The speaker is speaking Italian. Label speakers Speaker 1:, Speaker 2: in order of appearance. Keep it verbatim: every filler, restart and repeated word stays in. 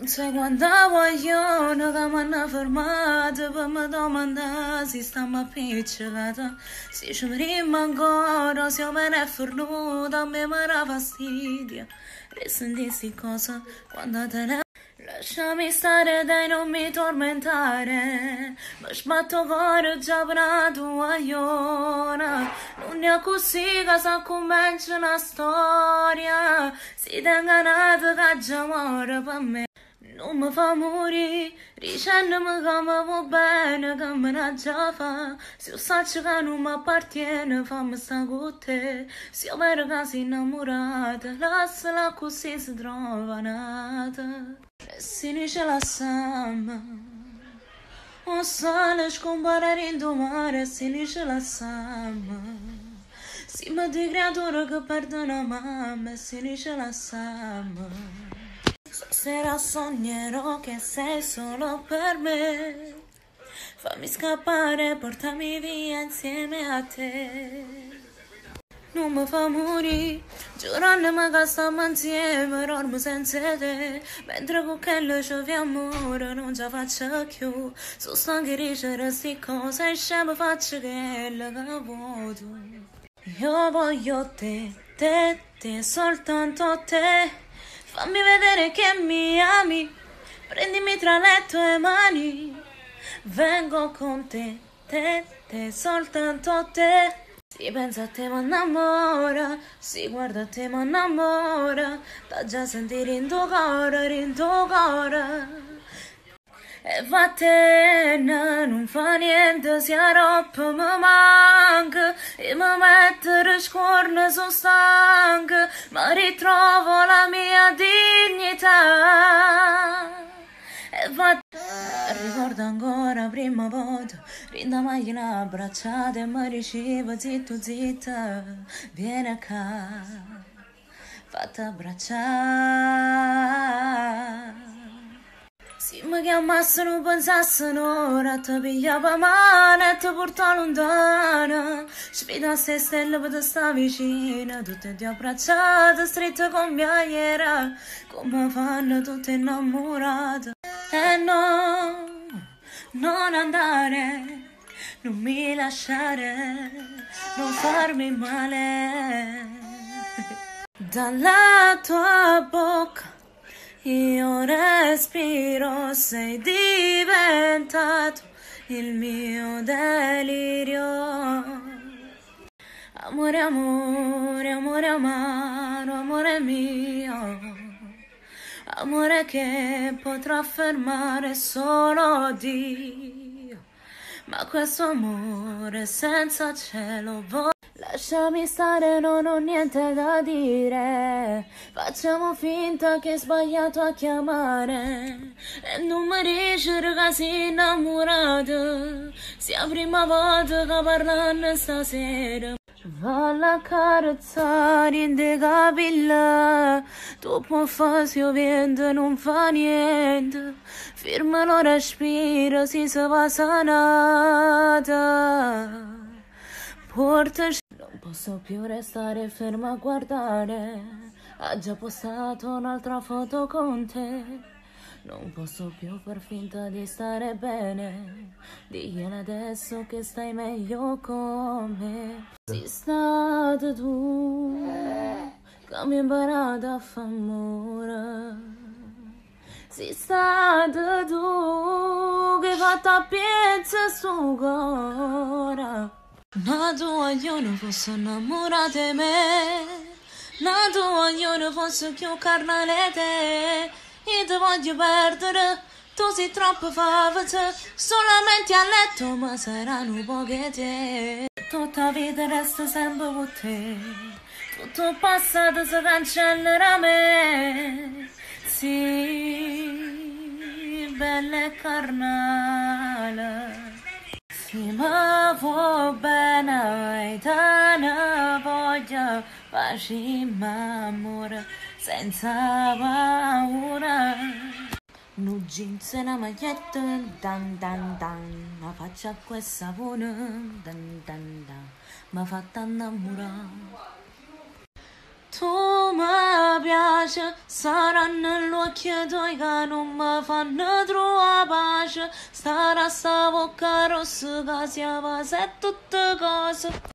Speaker 1: Non sai quando vogliono che mi hanno fermato per mi domandare se stiamo appiccicata. Se ci rima ancora, se me ne è fornuta, a me mi dà fastidio. Risentissi cosa quando te ne... Lasciami stare, dai, non mi tormentare. Mi sbatto cuore già per la tua iona. Non è così che sa comincia una storia. Si tenga nato che già muore per me. Non mi fa morire, dicendimi che mi va bene, che me ne già fa. Se io saccio che non mi appartiene, fammi stare con te. Se io vedo che sei innamorata, lasciala così si trova nata. E si dice la sama, o sale scomparire in mare, si dice la sama. Si mi di creatura che perde una mamma, e si dice la sama. Stasera sognerò che sei solo per me. Fammi scappare, portami via insieme a te. Non mi fa morire, giurandomi che stiamo insieme, dormo senza te. Mentre con quello ci vi amore non ce la faccio più. Sono stanca di ricevere queste cose e scemo faccio quello che vuoto. Io voglio te, te, te, soltanto te. Fammi vedere che mi ami, prendimi tra le tue mani. Vengo con te, te, te, soltanto te. Si pensa a te ma innamora, si guarda a te ma innamora. Da già sentire in tuo cuore, in tuo cuore. E vattene, non fa niente, se a roba mi manca. E mi mettere scorne, sono stanca, ma ritrovo la mia dignità. E vattene, ricordo ancora prima volta, rinda macchina abbracciata e mi diceva zitto zitta, vieni a casa, fatti abbracciare. Se mi chiamassero pensassero, ora ti pigliava mano e ti porta lontana. Sfidassi le stelle per te sta vicina, tutte ti abbracciate, strette con migliera, come fanno tutte innamorate. E no, non andare, non mi lasciare, non farmi male. Dalla tua bocca io respiro, sei diventato il mio delirio. Amore, amore, amore amaro, amore mio. Amore che potrà fermare solo Dio. Ma questo amore senza cielo voglio. Lasciami stare, non ho niente da dire. Facciamo finta che hai sbagliato a chiamare e non mi dici che sei innamorato. Sia la prima volta che parlano stasera. Valla a carezzare in te capilla. Tu puoi fare se io vento non fa niente. Firma lo respiro, si se va sanata. Portaci. Non posso più restare ferma a guardare. Ha già postato un'altra foto con te. Non posso più far finta di stare bene. Digliene adesso che stai meglio con me. Sei stato tu che mi hai imparato a fare amore. Sei stato tu che hai fatto a pezzi sto cuore. Ma tu io non fosse innamorata di me. Ma tu io non fosse più carnale te. Io ti voglio perdere, tu sei troppo favata. Solamente a letto ma saranno poche te. Tutta la vita resta sempre con te. Tutto il passato si cancellerà me. Sì, bella e carnale. Sì, ma va bene, hai tanta voglia, facciamo amore senza paura. Nu jeans e una maglietta, dan dan dan, ma faccia acqua e sapone, dan dan dan, ma fatta innamorare. Tu mi piaci, saranno gli occhi tuoi che non mi fanno trovare pace. Starà sta bocca rossa che si apre tutte cose.